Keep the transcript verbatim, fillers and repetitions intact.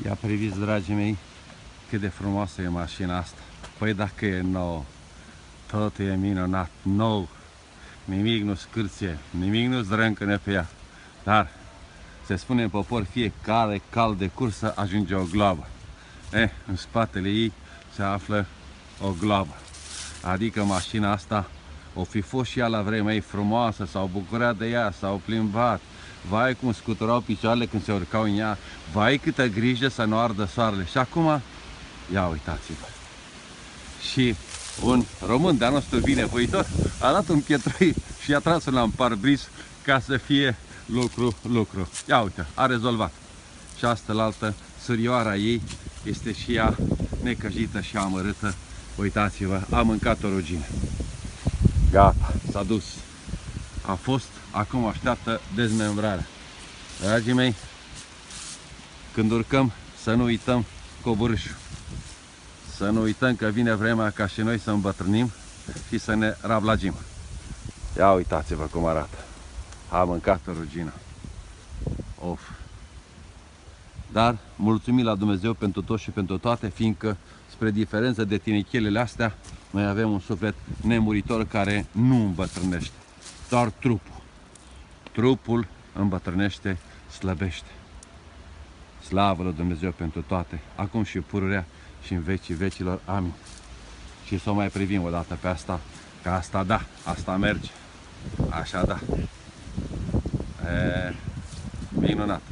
Ia priviți, dragii mei, cât de frumoasă e mașina asta. Păi dacă e nouă, totul e minunat, nou, nimic nu scârție, nimic nu zdrâncăne pe ea. Dar se spune în popor, fiecare cal de cursă ajunge o gloabă. Eh, în spatele ei se află o gloabă. Adică mașina asta o fi fost și ea la vremea ei frumoasă, s-au bucurat de ea, s-au plimbat. Vai cum scuturau picioarele când se urcau în ea, vai câtă grijă să nu ardă soarele. Și acum, ia uitați-vă. Și un român de-a nostru binevoitor a dat un pietroi și a tras-o la un parbriz ca să fie lucru, lucru. Ia uite, a rezolvat. Și asta la altă, surioara ei este și ea necăjită și amărâtă. Uitați-vă, a mâncat o rugină. Gata, s-a dus. A fost, acum așteaptă dezmembrarea. Dragii mei, când urcăm, să nu uităm coborâșul. Să nu uităm că vine vremea ca și noi să îmbătrânim și să ne rablagim. Ia uitați-vă cum arată. A mâncat o rugină. Of. Dar mulțumim la Dumnezeu pentru tot și pentru toate, fiindcă, spre diferență de tinichelele astea, noi avem un suflet nemuritor care nu îmbătrânește. Doar trupul. Trupul îmbătrânește, slăbește. Slavă lui Dumnezeu pentru toate, acum și pururea și în vecii vecilor. Amin. Și să o mai privim o dată pe asta, că asta da, asta merge. Așa da. E, minunat.